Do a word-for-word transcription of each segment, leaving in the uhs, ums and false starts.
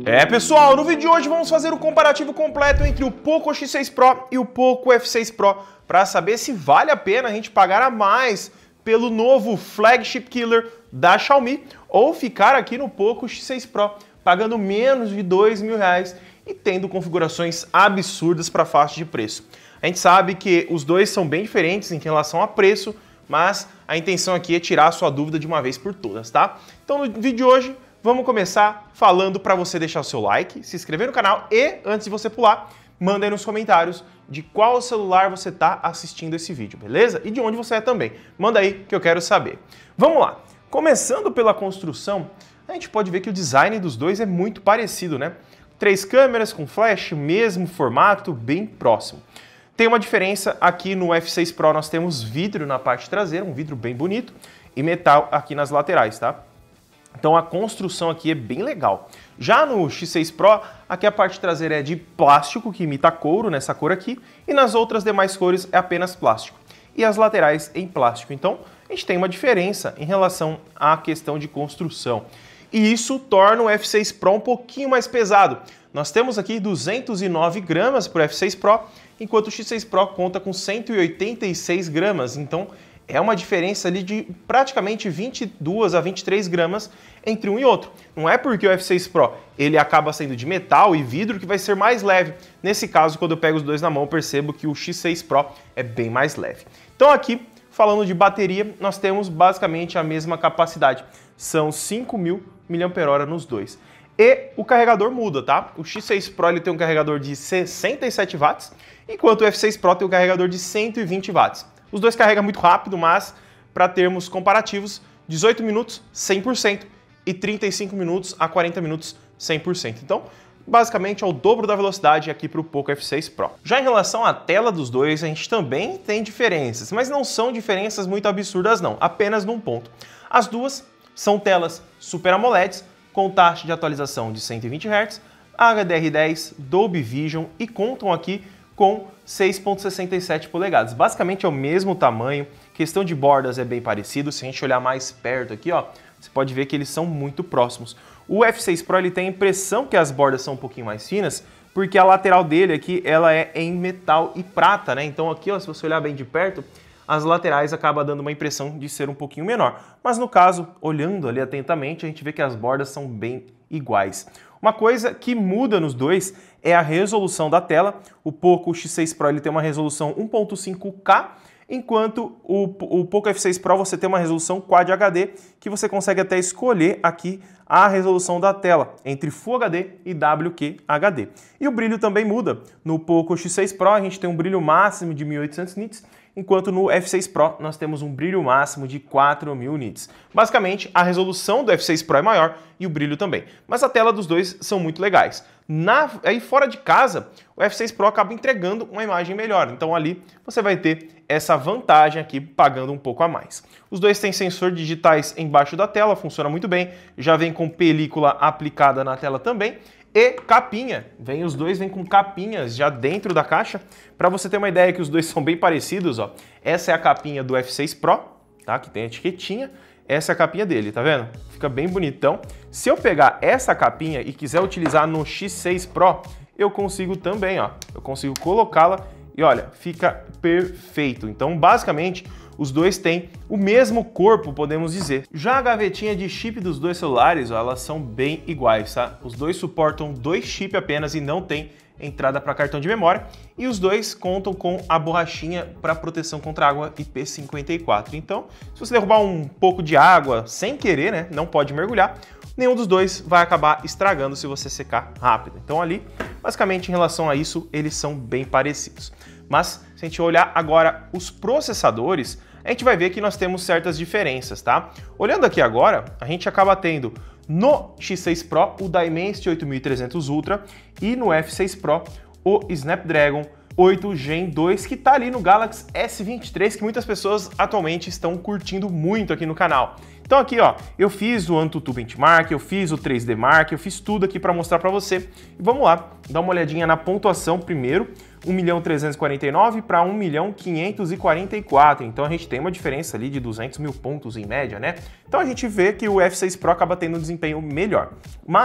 É pessoal, no vídeo de hoje vamos fazer o comparativo completo entre o Poco X seis Pro e o Poco F seis Pro para saber se vale a pena a gente pagar a mais pelo novo flagship killer da Xiaomi ou ficar aqui no Poco X seis Pro pagando menos de dois mil reais e tendo configurações absurdas para faixa de preço. A gente sabe que os dois são bem diferentes em relação a preço, mas a intenção aqui é tirar a sua dúvida de uma vez por todas, tá? Então no vídeo de hoje vamos começar falando para você deixar o seu like, se inscrever no canal e, antes de você pular, manda aí nos comentários de qual celular você está assistindo esse vídeo, beleza? E de onde você é também. Manda aí que eu quero saber. Vamos lá. Começando pela construção, a gente pode ver que o design dos dois é muito parecido, né? Três câmeras com flash, mesmo formato, bem próximo. Tem uma diferença aqui no F seis Pro, nós temos vidro na parte traseira, um vidro bem bonito, e metal aqui nas laterais, tá? Então a construção aqui é bem legal. Já no X seis Pro, aqui a parte traseira é de plástico, que imita couro, nessa cor aqui, e nas outras demais cores é apenas plástico. E as laterais em plástico. Então a gente tem uma diferença em relação à questão de construção. E isso torna o F seis Pro um pouquinho mais pesado. Nós temos aqui duzentos e nove gramas para o F seis Pro, enquanto o X seis Pro conta com cento e oitenta e seis gramas. Então é uma diferença ali de praticamente vinte e duas a vinte e três gramas entre um e outro. Não é porque o F seis Pro ele acaba sendo de metal e vidro que vai ser mais leve. Nesse caso, quando eu pego os dois na mão, eu percebo que o X seis Pro é bem mais leve. Então aqui, falando de bateria, nós temos basicamente a mesma capacidade. São cinco mil miliampères-hora nos dois. E o carregador muda, tá? O X seis Pro ele tem um carregador de sessenta e sete watts, enquanto o F seis Pro tem um carregador de cento e vinte watts. Os dois carregam muito rápido, mas para termos comparativos, dezoito minutos, cem por cento e trinta e cinco minutos a quarenta minutos, cem por cento. Então, basicamente é o dobro da velocidade aqui para o Poco F seis Pro. Já em relação à tela dos dois, a gente também tem diferenças, mas não são diferenças muito absurdas não, apenas num ponto. As duas são telas Super AMOLEDs com taxa de atualização de cento e vinte hertz, H D R dez, Dolby Vision e contam aqui com seis vírgula sessenta e sete polegadas. Basicamente é o mesmo tamanho, questão de bordas é bem parecido, se a gente olhar mais perto aqui, ó, você pode ver que eles são muito próximos. O F seis Pro ele tem a impressão que as bordas são um pouquinho mais finas, porque a lateral dele aqui ela é em metal e prata, né? Então aqui, ó, se você olhar bem de perto, as laterais acabam dando uma impressão de ser um pouquinho menor. Mas no caso, olhando ali atentamente, a gente vê que as bordas são bem iguais. Uma coisa que muda nos dois é a resolução da tela. O Poco X seis Pro ele tem uma resolução um ponto cinco K, enquanto o, o Poco F seis Pro você tem uma resolução Quad H D, que você consegue até escolher aqui a resolução da tela, entre Full H D e W Q H D. E o brilho também muda. No Poco X seis Pro a gente tem um brilho máximo de mil e oitocentos nits, enquanto no F seis Pro nós temos um brilho máximo de quatro mil nits. Basicamente, a resolução do F seis Pro é maior e o brilho também. Mas a tela dos dois são muito legais. Na, aí fora de casa, o F seis Pro acaba entregando uma imagem melhor. Então ali você vai ter essa vantagem aqui pagando um pouco a mais. Os dois têm sensor digitais embaixo da tela, funciona muito bem. Já vem com película aplicada na tela também. E capinha, vem, os dois vêm com capinhas já dentro da caixa. Para você ter uma ideia que os dois são bem parecidos, ó, essa é a capinha do F seis Pro, tá? Que tem a etiquetinha. Essa é a capinha dele, tá vendo? Fica bem bonitão. Se eu pegar essa capinha e quiser utilizar no X seis Pro, eu consigo também, ó. Eu consigo colocá-la e olha, fica perfeito. Então, basicamente, os dois têm o mesmo corpo, podemos dizer. Já a gavetinha de chip dos dois celulares, ó, elas são bem iguais, tá? Os dois suportam dois chips apenas e não tem entrada para cartão de memória. E os dois contam com a borrachinha para proteção contra água I P cinquenta e quatro. Então, se você derrubar um pouco de água sem querer, né, não pode mergulhar, nenhum dos dois vai acabar estragando se você secar rápido. Então ali, basicamente em relação a isso, eles são bem parecidos. Mas se a gente olhar agora os processadores, a gente vai ver que nós temos certas diferenças, tá? Olhando aqui agora, a gente acaba tendo no X seis Pro o Dimensity oito mil e trezentos Ultra e no F seis Pro o Snapdragon oito Gen dois, que tá ali no Galaxy S vinte e três, que muitas pessoas atualmente estão curtindo muito aqui no canal. Então aqui, ó, eu fiz o AnTuTu Benchmark, eu fiz o três D Mark, eu fiz tudo aqui para mostrar para você. E vamos lá, dar uma olhadinha na pontuação primeiro. um milhão trezentos e quarenta e nove para um milhão quinhentos e quarenta e quatro. Então a gente tem uma diferença ali de duzentos mil pontos em média, né? Então a gente vê que o F seis Pro acaba tendo um desempenho melhor. Mas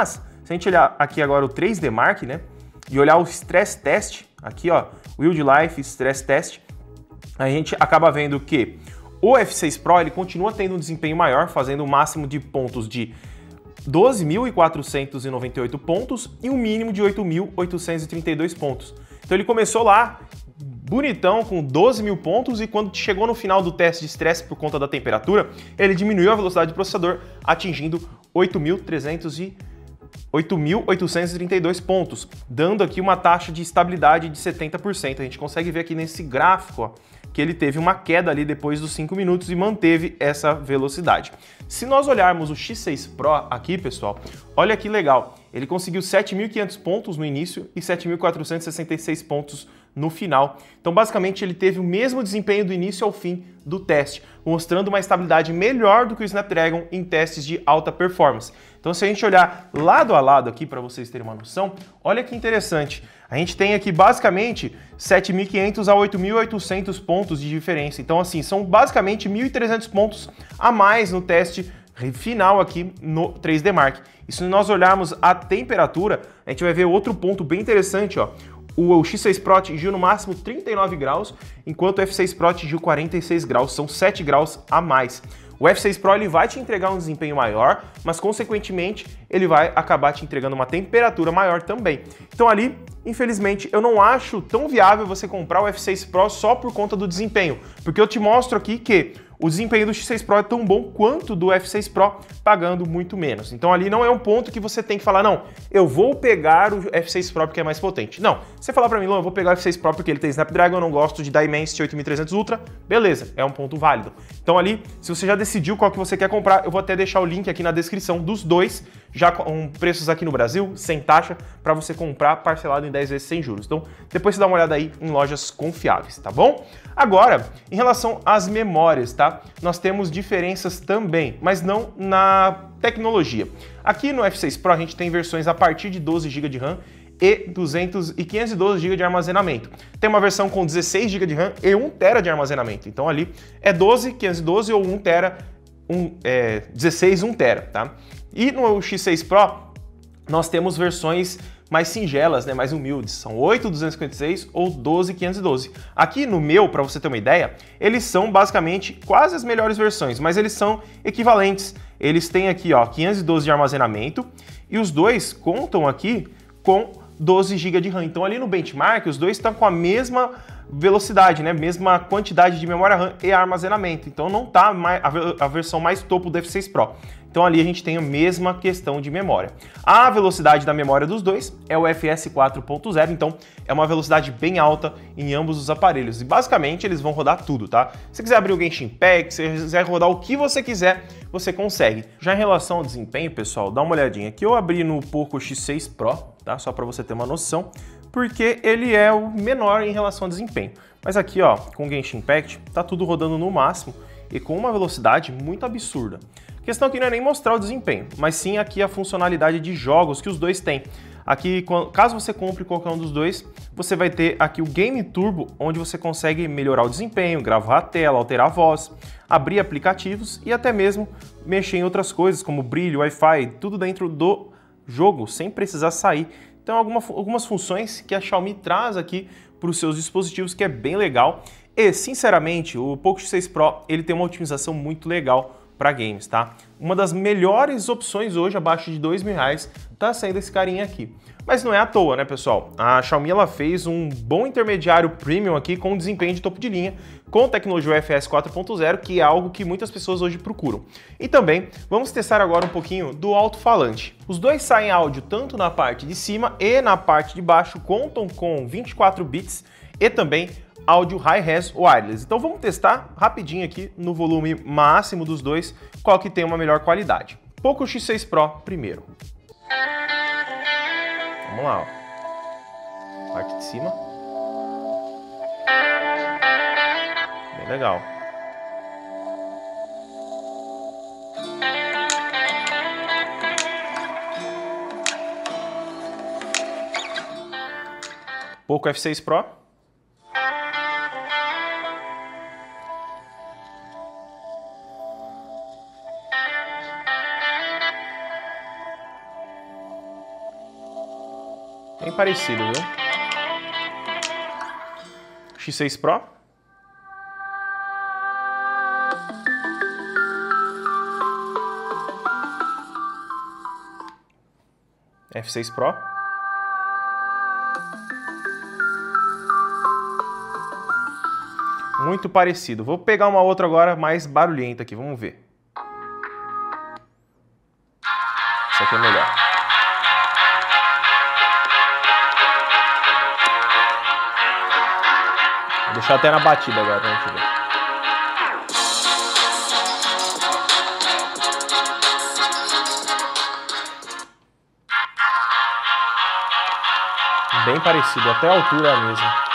Se a gente olhar aqui agora o três D Mark, né, e olhar o Stress Test, aqui ó, Wildlife Stress Test, a gente acaba vendo que o F seis Pro ele continua tendo um desempenho maior, fazendo um máximo de pontos de doze mil quatrocentos e noventa e oito pontos e um mínimo de oito mil oitocentos e trinta e dois pontos. Então ele começou lá bonitão com doze mil pontos e quando chegou no final do teste de estresse por conta da temperatura, ele diminuiu a velocidade do processador, atingindo oito mil oitocentos e trinta e dois pontos, dando aqui uma taxa de estabilidade de setenta por cento. A gente consegue ver aqui nesse gráfico, ó, que ele teve uma queda ali depois dos cinco minutos e manteve essa velocidade. Se nós olharmos o X seis Pro aqui, pessoal, olha que legal. Ele conseguiu sete mil e quinhentos pontos no início e sete mil quatrocentos e sessenta e seis pontos no final. Então, basicamente, ele teve o mesmo desempenho do início ao fim do teste, mostrando uma estabilidade melhor do que o Snapdragon em testes de alta performance. Então, se a gente olhar lado a lado aqui, para vocês terem uma noção, olha que interessante. A gente tem aqui, basicamente, sete mil e quinhentos a oito mil e oitocentos pontos de diferença. Então, assim, são basicamente mil e trezentos pontos a mais no teste final aqui no três D Mark. E se nós olharmos a temperatura, a gente vai ver outro ponto bem interessante, ó. O X seis Pro atingiu no máximo trinta e nove graus, enquanto o F seis Pro atingiu quarenta e seis graus, são sete graus a mais. O F seis Pro ele vai te entregar um desempenho maior, mas consequentemente ele vai acabar te entregando uma temperatura maior também. Então ali, infelizmente, eu não acho tão viável você comprar o F seis Pro só por conta do desempenho, porque eu te mostro aqui que o desempenho do X seis Pro é tão bom quanto do F seis Pro, pagando muito menos. Então ali não é um ponto que você tem que falar, não, eu vou pegar o F seis Pro porque é mais potente. Não, você falar pra mim, não, eu vou pegar o F seis Pro porque ele tem Snapdragon, eu não gosto de Dimensity oito mil e trezentos Ultra, beleza, é um ponto válido. Então ali, se você já decidiu qual que você quer comprar, eu vou até deixar o link aqui na descrição dos dois, já com preços aqui no Brasil, sem taxa, para você comprar parcelado em dez vezes sem juros. Então depois você dá uma olhada aí em lojas confiáveis, tá bom? Agora, em relação às memórias, tá? Nós temos diferenças também, mas não na tecnologia. Aqui no F seis Pro a gente tem versões a partir de doze gigas de RAM e duzentos e quinhentos e doze gigas de armazenamento. Tem uma versão com dezesseis gigas de RAM e um tera de armazenamento. Então ali é doze, quinhentos e doze ou um tera, um, é, dezesseis, um tera, tá? E no X seis Pro nós temos versões mais singelas, né, mais humildes, são oito duzentos e cinquenta e seis ou doze quinhentos e doze. Aqui no meu, para você ter uma ideia, eles são basicamente quase as melhores versões, mas eles são equivalentes. Eles têm aqui, ó, quinhentos e doze de armazenamento e os dois contam aqui com doze gigas de RAM. Então ali no benchmark, os dois estão com a mesma velocidade, né, mesma quantidade de memória RAM e armazenamento. Então não tá a versão mais topo do F seis Pro. Então ali a gente tem a mesma questão de memória. A velocidade da memória dos dois é o F S quatro ponto zero, então é uma velocidade bem alta em ambos os aparelhos. E basicamente eles vão rodar tudo, tá? Se você quiser abrir o Genshin Impact, se você quiser rodar o que você quiser, você consegue. Já em relação ao desempenho, pessoal, dá uma olhadinha. Aqui eu abri no Poco X seis Pro, tá? Só para você ter uma noção, porque ele é o menor em relação ao desempenho. Mas aqui, ó, com o Genshin Impact, tá tudo rodando no máximo e com uma velocidade muito absurda. A questão aqui não é nem mostrar o desempenho, mas sim aqui a funcionalidade de jogos que os dois têm. Aqui, caso você compre qualquer um dos dois, você vai ter aqui o Game Turbo, onde você consegue melhorar o desempenho, gravar a tela, alterar a voz, abrir aplicativos e até mesmo mexer em outras coisas, como brilho, Wi-Fi, tudo dentro do jogo, sem precisar sair. Então, alguma, algumas funções que a Xiaomi traz aqui para os seus dispositivos, que é bem legal. E, sinceramente, o Poco X seis Pro ele tem uma otimização muito legal para games, tá? Uma das melhores opções hoje, abaixo de dois mil reais, tá sendo esse carinha aqui. Mas não é à toa, né, pessoal? A Xiaomi ela fez um bom intermediário premium aqui com desempenho de topo de linha, com tecnologia U F S quatro ponto zero, que é algo que muitas pessoas hoje procuram. E também vamos testar agora um pouquinho do alto-falante. Os dois saem áudio tanto na parte de cima e na parte de baixo, contam com vinte e quatro bits e também áudio Hi-Res wireless. Então vamos testar rapidinho aqui no volume máximo dos dois, qual que tem uma melhor qualidade. Poco X seis Pro primeiro. Vamos lá, ó. Parte de cima. Bem legal. Poco F seis Pro. Bem parecido, viu? X seis Pro. F seis Pro. Muito parecido. Vou pegar uma outra agora mais barulhenta aqui, vamos ver. Essa aqui é melhor. Vou deixar até na batida agora pra gente ver. Bem parecido, até a altura é a mesma.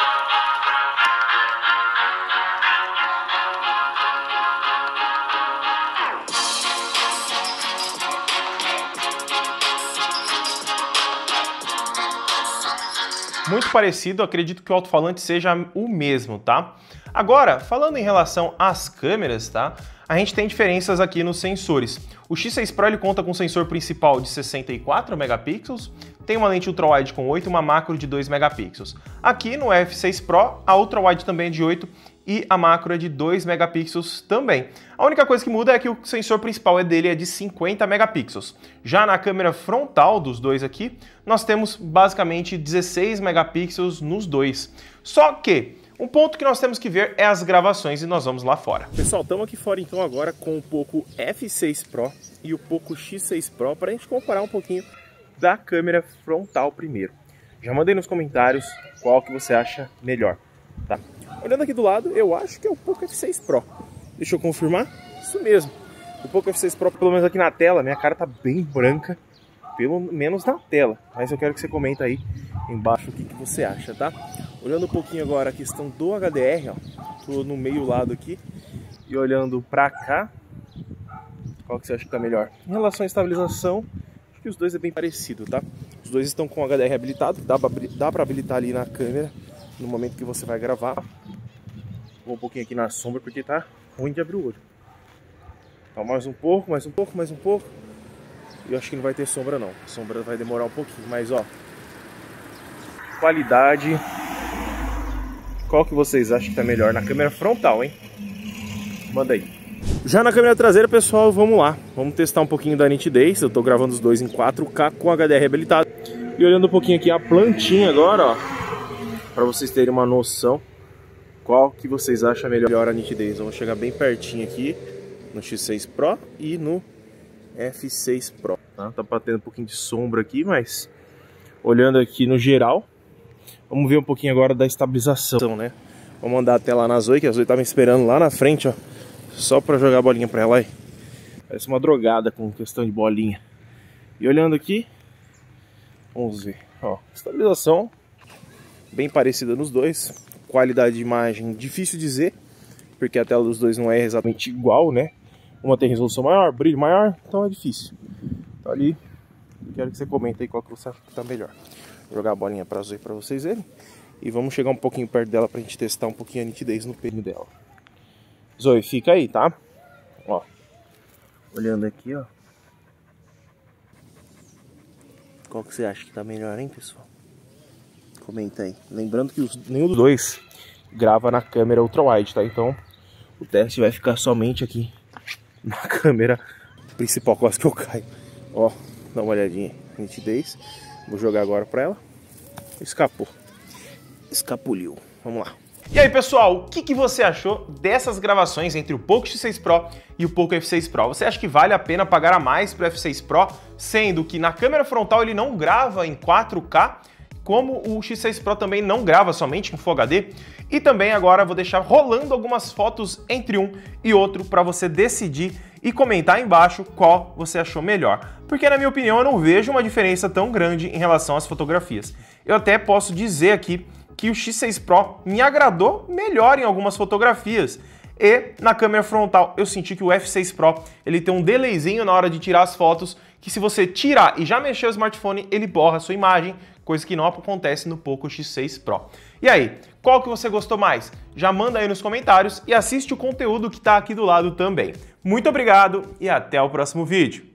Muito parecido, acredito que o alto-falante seja o mesmo, tá? Agora, falando em relação às câmeras, tá? A gente tem diferenças aqui nos sensores. O X seis Pro ele conta com um sensor principal de sessenta e quatro megapixels, tem uma lente ultrawide com oito e uma macro de dois megapixels. Aqui no F seis Pro, a ultrawide também é de oito e a macro é de dois megapixels também. A única coisa que muda é que o sensor principal é dele é de cinquenta megapixels. Já na câmera frontal dos dois aqui, nós temos basicamente dezesseis megapixels nos dois. Só que um ponto que nós temos que ver é as gravações e nós vamos lá fora. Pessoal, estamos aqui fora então agora com o Poco F seis Pro e o Poco X seis Pro para a gente comparar um pouquinho da câmera frontal primeiro. Já mandei nos comentários qual que você acha melhor, tá? Olhando aqui do lado, eu acho que é o Poco F seis Pro. Deixa eu confirmar. Isso mesmo. O Poco F seis Pro, pelo menos aqui na tela, minha cara tá bem branca, pelo menos na tela. Mas eu quero que você comenta aí embaixo o que, que você acha, tá? Olhando um pouquinho agora a questão do H D R, ó. Tô no meio lado aqui. E olhando pra cá, qual que você acha que tá melhor? Em relação à estabilização, acho que os dois é bem parecido, tá? Os dois estão com o H D R habilitado, dá pra, dá pra habilitar ali na câmera no momento que você vai gravar. Vou um pouquinho aqui na sombra porque tá ruim de abrir o olho. Então mais um pouco, mais um pouco, mais um pouco. E eu acho que não vai ter sombra não. A sombra vai demorar um pouquinho, mas ó, qualidade. Qual que vocês acham que tá melhor na câmera frontal, hein? Manda aí. Já na câmera traseira, pessoal, vamos lá. Vamos testar um pouquinho da nitidez. Eu tô gravando os dois em quatro K com H D R habilitado. E olhando um pouquinho aqui a plantinha agora, ó, para vocês terem uma noção qual que vocês acham melhor a nitidez. Vamos chegar bem pertinho aqui no X seis Pro e no F seis Pro. Tá, tá batendo um pouquinho de sombra aqui, mas olhando aqui no geral, vamos ver um pouquinho agora da estabilização, né? Vamos mandar até lá na Zoe, que a Zoe tá me esperando lá na frente, ó, só pra jogar a bolinha pra ela aí. Parece uma drogada com questão de bolinha. E olhando aqui, vamos ver, ó, estabilização bem parecida nos dois. Qualidade de imagem, difícil dizer, porque a tela dos dois não é exatamente igual, né? Uma tem resolução maior, brilho maior, então é difícil. Então ali, quero que você comente aí qual que você acha que tá melhor. Vou jogar a bolinha pra Zoe pra vocês verem. E vamos chegar um pouquinho perto dela pra gente testar um pouquinho a nitidez no pênis dela. Zoe, fica aí, tá? Ó, olhando aqui, ó. Qual que você acha que tá melhor, hein, pessoal? Comenta aí. Lembrando que os, nenhum dos dois grava na câmera ultrawide, tá? Então o teste vai ficar somente aqui na câmera principal, quase que eu caio. Ó, dá uma olhadinha. Nitidez. Vou jogar agora pra ela. Escapou. Escapuliu. Vamos lá. E aí, pessoal, o que, que você achou dessas gravações entre o Poco X seis Pro e o Poco F seis Pro? Você acha que vale a pena pagar a mais pro F seis Pro, sendo que na câmera frontal ele não grava em quatro K, como o X seis Pro também não grava somente em Full H D? E também agora vou deixar rolando algumas fotos entre um e outro para você decidir e comentar aí embaixo qual você achou melhor. Porque na minha opinião eu não vejo uma diferença tão grande em relação às fotografias. Eu até posso dizer aqui que o X seis Pro me agradou melhor em algumas fotografias. E na câmera frontal eu senti que o F seis Pro ele tem um delayzinho na hora de tirar as fotos, que se você tirar e já mexer o smartphone, ele borra a sua imagem, coisa que não acontece no Poco X seis Pro. E aí, qual que você gostou mais? Já manda aí nos comentários e assiste o conteúdo que está aqui do lado também. Muito obrigado e até o próximo vídeo.